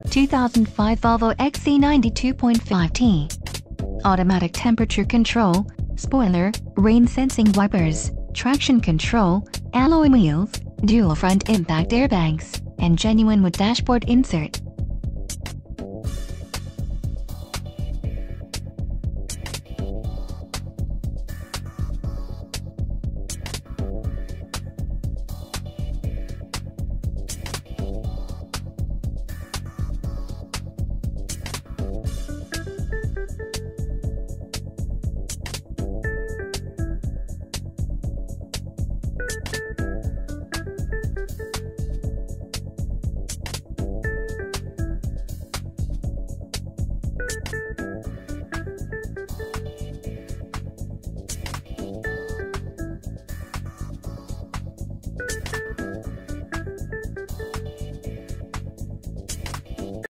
2005 Volvo XC90 2.5T. Automatic temperature control, spoiler, rain sensing wipers, traction control, alloy wheels, dual front impact airbags, and genuine wood dashboard insert.